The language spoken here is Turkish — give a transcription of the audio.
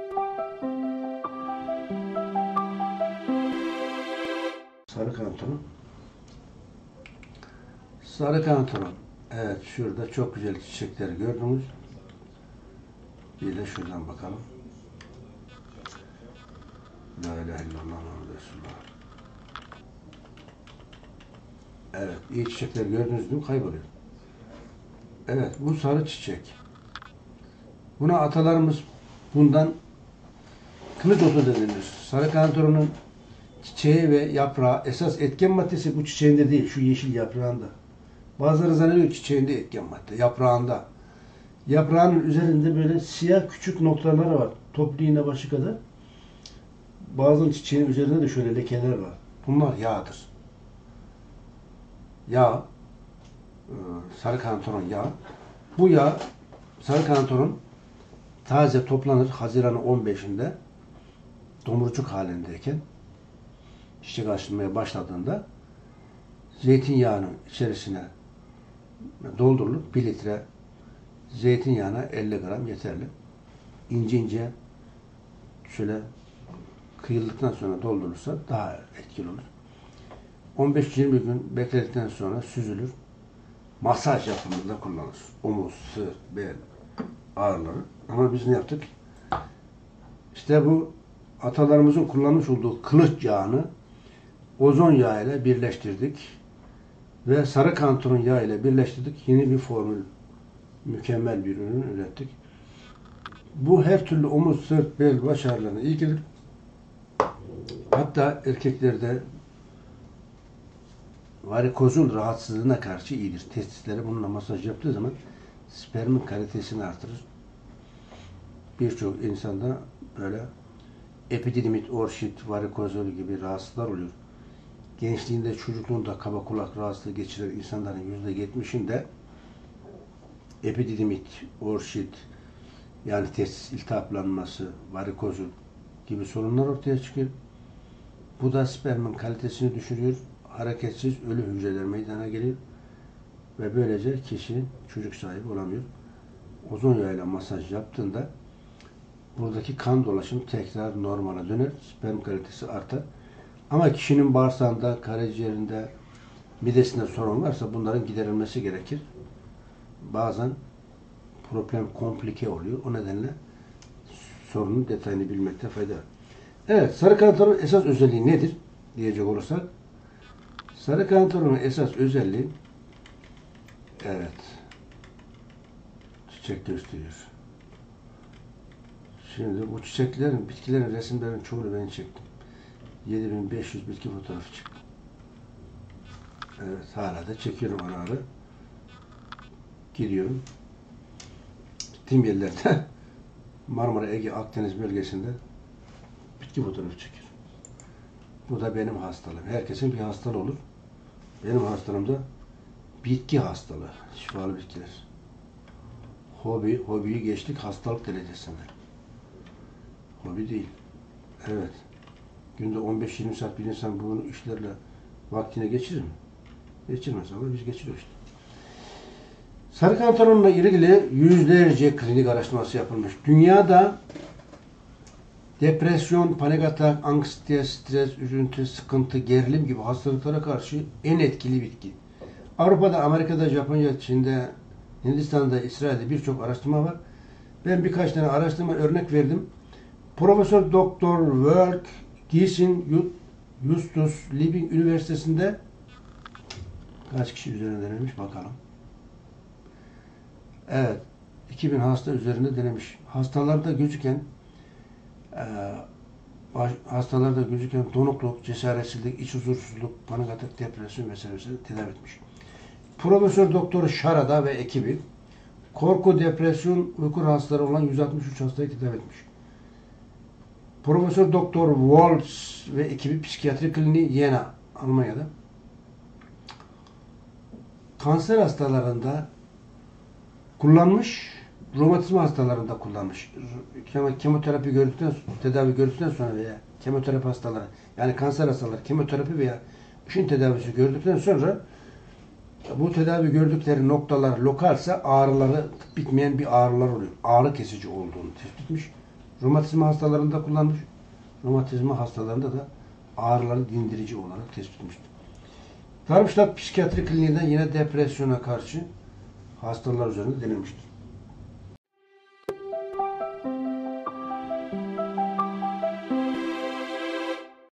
Sarı kantaron. Sarı kantaron. Evet, şurada çok güzel çiçekleri gördünüz. Bir de şuradan bakalım. La ilahe illallah Muhammed Resulullah. Evet, iyi çiçekler gördünüz mü kayboluyor. Evet, bu sarı çiçek. Buna atalarımız bundan kılıç otu denilir. Sarı kantaronun çiçeği ve yaprağı esas etken maddesi bu çiçeğinde değil, şu yeşil yaprağında. Bazıları zannediyor çiçeğinde etken madde, yaprağında. Yaprağının üzerinde böyle siyah küçük noktaları var. Toplu iğne başı kadar. Bazı çiçeğin üzerinde de şöyle lekeler var. Bunlar yağdır. Yağ, sarı kantaron yağı. Bu yağ, sarı kantaron taze toplanır Haziran'ın 15'inde domurcuk halindeyken çiçek açılmaya başladığında zeytinyağının içerisine doldurulup 1 litre zeytinyağına 50 gram yeterli. İnce ince şöyle kıyıldıktan sonra doldurulursa daha etkili olur. 15-20 gün bekledikten sonra süzülür. Masaj yapımında kullanılır. Omuz, sırt, bel ağrıları. Ama biz ne yaptık? İşte bu atalarımızın kullanmış olduğu kılıç yağını ozon yağı ile birleştirdik. Ve sarı kantaron yağı ile birleştirdik. Yeni bir formül, mükemmel bir ürün ürettik. Bu her türlü omuz, sırt, bel, baş ağrılarına iyi gelir. Hatta erkeklerde varikozul rahatsızlığına karşı iyidir. Testislere bununla masaj yaptığı zaman spermin kalitesini artırır. Birçok insanda böyle epididimit, orşit, varikozol gibi rahatsızlıklar oluyor. Gençliğinde, çocukluğunda kaba kulak rahatsızlığı geçiren insanların %70'inde epididimit, orşit, yani testis iltihaplanması, varikozol gibi sorunlar ortaya çıkıyor. Bu da spermin kalitesini düşürüyor. Hareketsiz ölü hücreler meydana geliyor. Ve böylece kişi çocuk sahibi olamıyor. Ozon yağıyla masaj yaptığında buradaki kan dolaşımı tekrar normale döner. Sperm kalitesi artar. Ama kişinin bağırsağında, karaciğerinde, midesinde sorun varsa bunların giderilmesi gerekir. Bazen problem komplike oluyor. O nedenle sorunun detayını bilmekte fayda var. Evet, sarı kantaronun esas özelliği nedir diyecek olursak, sarı kantaronun esas özelliği, evet, çiçek gösteriyor. Şimdi bu çiçeklerin, bitkilerin resimlerin çoğunu ben çektim. 7500 bitki fotoğrafı çıktı. Evet, hala da çekiyorum ara ara. Gidiyorum. Gittiğim yerlerde Marmara, Ege, Akdeniz bölgesinde bitki fotoğrafı çekiyorum. Bu da benim hastalığım. Herkesin bir hastalığı olur. Benim hastalığım da bitki hastalığı. Şifalı bitkiler. Hobiyi geçtik hastalık derecesinde. Hobi değil. Evet. Günde 15-20 saat bir insan bu işlerle vaktine geçirir mi? Geçirmez ama biz geçiriyoruz işte. Sarı kantaronla ilgili yüzlerce klinik araştırması yapılmış. Dünyada depresyon, panik atak, anksiyete, stres, üzüntü, sıkıntı, gerilim gibi hastalıklara karşı en etkili bitki. Avrupa'da, Amerika'da, Japonya, Çin'de, Hindistan'da, İsrail'de birçok araştırma var. Ben birkaç tane araştırma örnek verdim. Profesör Doktor Work Gießen Justus Liebig Üniversitesi'nde kaç kişi üzerinde denemiş bakalım. Evet, 2000 hasta üzerinde denemiş. Hastalarda gözüken donukluk, cesaretsizlik, iç huzursuzluk, panik atak, depresyon vesaire tedavi etmiş. Profesör Doktor Şarada ve ekibi korku, depresyon, uyku rahatsızları olan 163 hastayı tedavi etmiş. Profesör Doktor Waltz ve ekibi psikiyatri kliniği Jena, Almanya'da kanser hastalarında kullanmış, romatizma hastalarında kullanmış. Kemoterapi tedavi gördükten sonra veya kemoterapi hastaları, yani kanser hastaları kemoterapi veya ışın tedavisi gördükten sonra bu tedavi gördükleri noktalar lokalse ağrıları bitmeyen bir ağrılar oluyor. Ağrı kesici olduğunu tespit etmiş. Romatizma hastalarında kullanmış. Romatizma hastalarında da ağrıları dindirici olarak tespit etmiştir. Darmstadt Psikiyatri Kliniği'nden yine depresyona karşı hastalar üzerinde denilmiştir.